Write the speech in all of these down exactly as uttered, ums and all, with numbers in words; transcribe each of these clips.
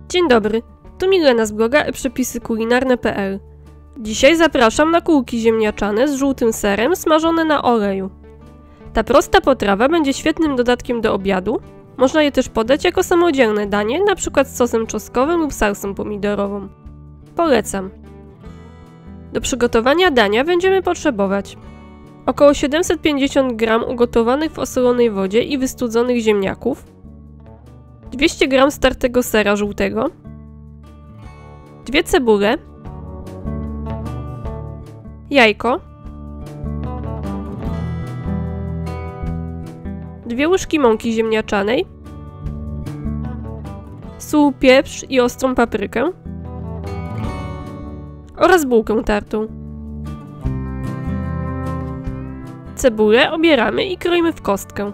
Dzień dobry, tu Milena z bloga e przepisy kulinarne kropka pe el. Dzisiaj zapraszam na kulki ziemniaczane z żółtym serem smażone na oleju. Ta prosta potrawa będzie świetnym dodatkiem do obiadu. Można je też podać jako samodzielne danie, np. z sosem czosnkowym lub salsą pomidorową. Polecam. Do przygotowania dania będziemy potrzebować około siedemset pięćdziesiąt gramów ugotowanych w osolonej wodzie i wystudzonych ziemniaków, dwieście gramów startego sera żółtego, dwie cebule, jajko, dwie łyżki mąki ziemniaczanej, sól, pieprz i ostrą paprykę oraz bułkę tartą. Cebulę obieramy i kroimy w kostkę.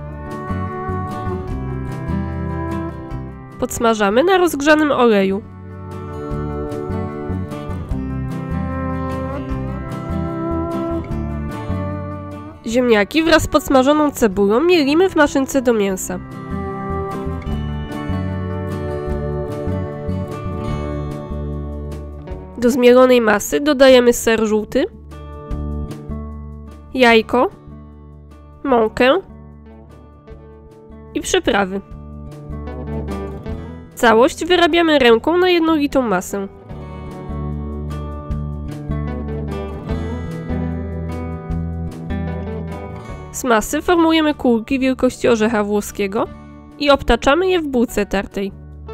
Podsmażamy na rozgrzanym oleju. Ziemniaki wraz z podsmażoną cebulą mielimy w maszynce do mięsa. Do zmielonej masy dodajemy ser żółty, jajko, mąkę i przyprawy. Całość wyrabiamy ręką na jednolitą masę. Z masy formujemy kulki wielkości orzecha włoskiego i obtaczamy je w bułce tartej.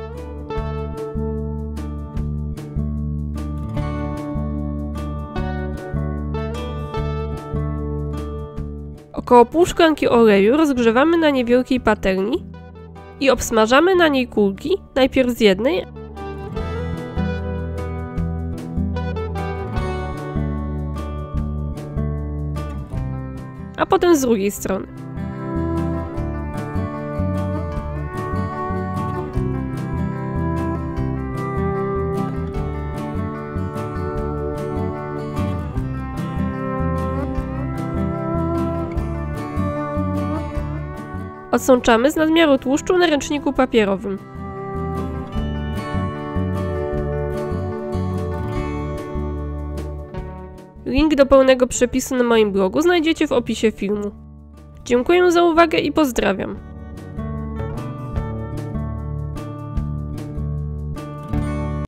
Około pół szklanki oleju rozgrzewamy na niewielkiej patelni i obsmażamy na niej kulki, najpierw z jednej, a potem z drugiej strony. Odsączamy z nadmiaru tłuszczu na ręczniku papierowym. Link do pełnego przepisu na moim blogu znajdziecie w opisie filmu. Dziękuję za uwagę i pozdrawiam.